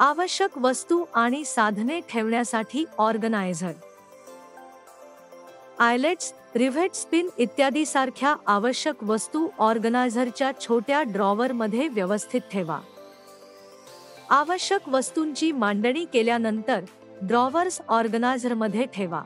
आवश्यक वस्तू आणि साधने ठेवण्यासाठी ऑर्गनायझर. आयलेट्स, रिव्हेट्स, पिन इत्यादी सारख्या आवश्यक वस्तू ऑर्गनायझरच्या छोट्या ड्रॉवरमध्ये व्यवस्थित ठेवा. आवश्यक वस्तूंची मांडणी केल्यानंतर ड्रॉवर्स ऑर्गनायझरमध्ये ठेवा.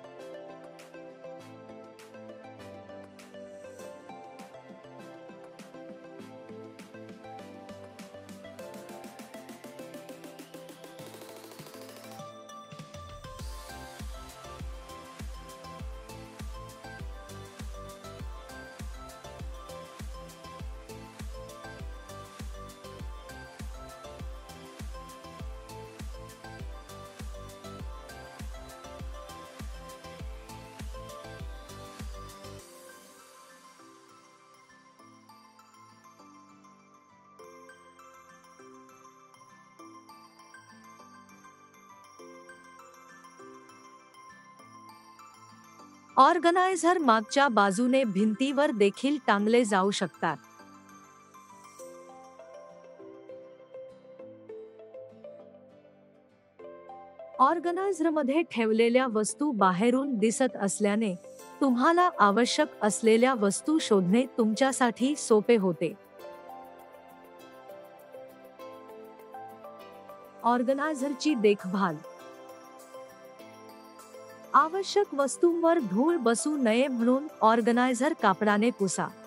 ऑर्गनायझर मागच्या बाजूने भिंतीवर देखील टांगले जाऊ शकतात. ऑर्गनायझरमध्ये ठेवलेल्या वस्तू बाहेरून दिसत असल्याने तुम्हाला आवश्यक असलेल्या वस्तू शोधणे तुमच्यासाठी सोपे होते. ऑर्गनायझरची देखभाल. आवश्यक वस्तूंवर धूळ बसू नये म्हणून ऑर्गनायझर कापडाने पुसा.